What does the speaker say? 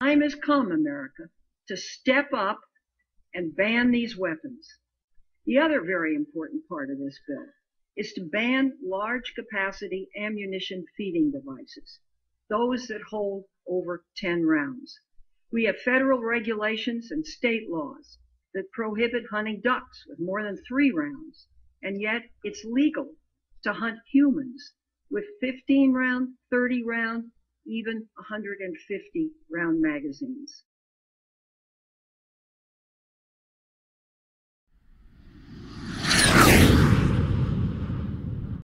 Time has come, America, to step up and ban these weapons. The other very important part of this bill is to ban large capacity ammunition feeding devices, those that hold over 10 rounds. We have federal regulations and state laws that prohibit hunting ducks with more than 3 rounds, and yet it's legal to hunt humans with 15 round, 30 round, even 150 round magazines.